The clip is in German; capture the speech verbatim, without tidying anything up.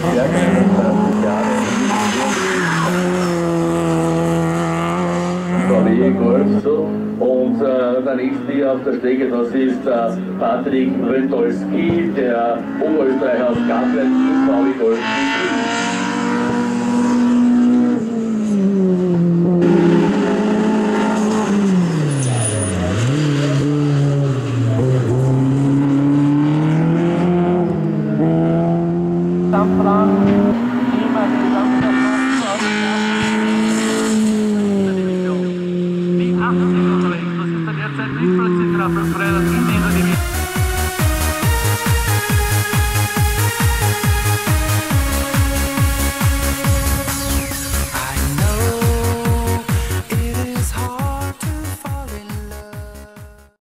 sehr gerne dreißig Jahre. V W Golf so. Und äh, der nächste hier auf der Strecke, das ist äh, Patrick Wendolski, der Oberösterreicher aus Gablen im V W Golf.